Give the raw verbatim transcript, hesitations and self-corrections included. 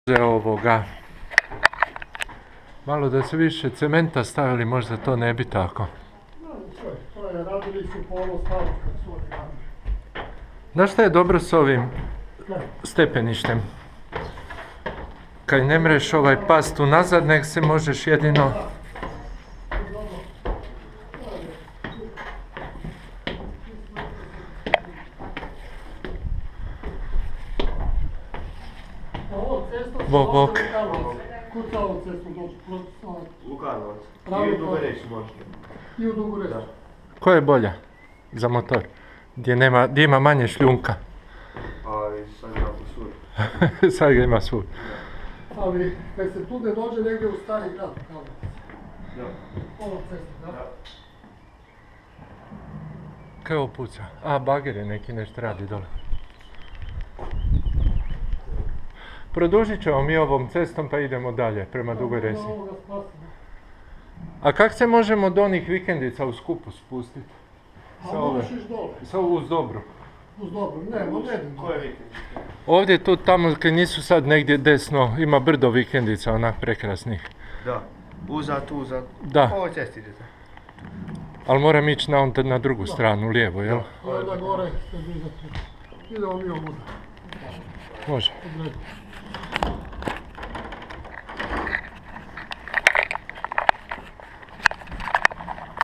ovoga. Malo da se više cementa stavili, možda to ne bi tako. To je, radili su po ovo staro kad su oni radili. Znaš šta je dobro s ovim stepeništem? Kad ne mreš ovaj past unazad, nek se možeš jedino... Bok, bok. Kuca ovu cestu doći, U Karlovac. Pravi I u Dugoreć možete. i u Dugoreć. Koja je bolja za motor? Gdje, nema, gdje ima manje šljunka. Ali sad ima posud. Sad ga ima svud. Ali kad se tu ne dođe negdje u stari grad, kao Da. ova cesta, da? Kaj ovo puca? A, bager je neki nešto radi dole. Produžit ćemo mi ovom cestom pa idemo dalje, prema Dugoj Resi. A kak se možemo do onih vikendica u Skupu spustiti? A možeš iš dole, Sa uz Dobru. uz dobro, ne, no ne idem. Koje vikend? Ovdje tu tamo kad nisu sad negdje desno, ima brdo vikendica onak prekrasnih. Da. Uzat, uzat. Da. Po ovoj cesti idete. Ali moram ići na, onda na drugu stranu, lijevo, jel? I onda gore se dizati. Idemo mi ovuda. Može. Od redu.